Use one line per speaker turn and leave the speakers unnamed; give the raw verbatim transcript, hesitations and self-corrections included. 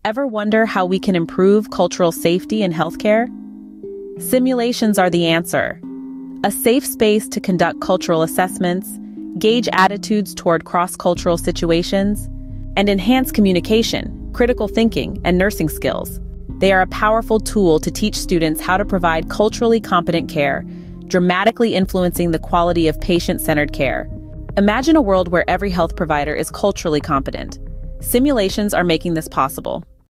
Ever wonder how we can improve cultural safety in healthcare? Simulations are the answer. A safe space to conduct cultural assessments, gauge attitudes toward cross-cultural situations, and enhance communication, critical thinking, and nursing skills. They are a powerful tool to teach students how to provide culturally competent care, dramatically influencing the quality of patient-centered care. Imagine a world where every health provider is culturally competent. Simulations are making this possible.